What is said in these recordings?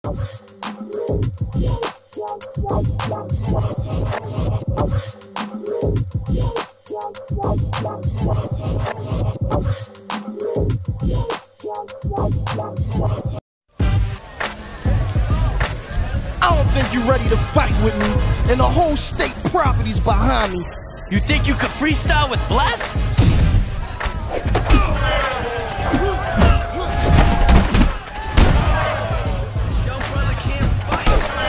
I don't think you're ready to fight with me, and the whole state property's behind me. You think you could freestyle with Bless? Young brother can't fight.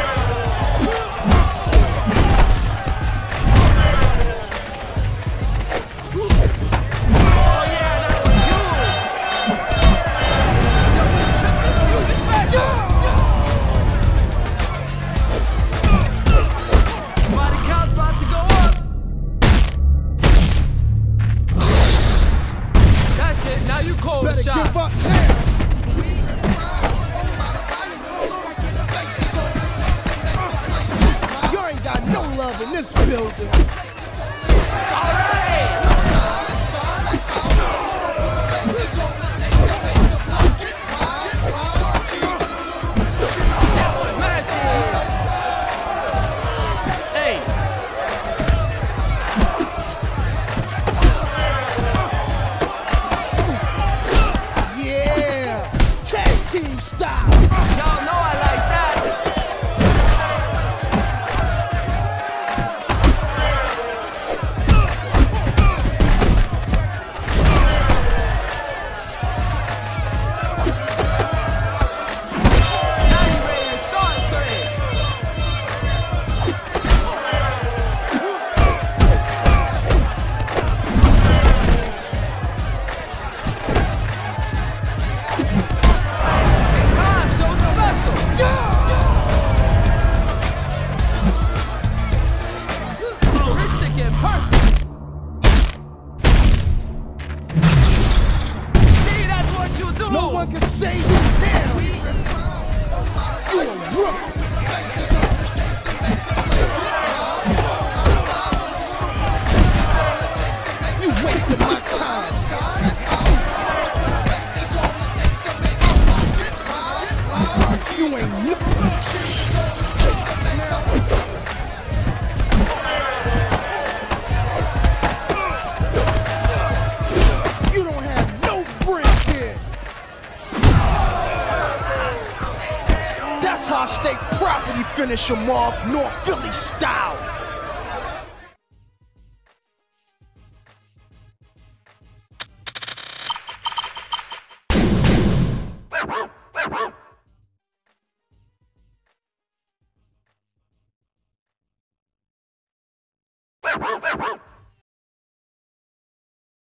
Oh yeah, that was huge. Special. Body count's about to go up. That's it, now you call the shot. Give up now. You ain't got no love in this building. All right. Hey. Yeah, tag team style. Y'all know I like that. Now you ready to start, sir? Time so special. This shit get personal. See, that's what you do. No one can say you down. You a rookie. You wasted my time. You ain't You don't have no friends here. That's how state property finish them off, North Philly style. Wow.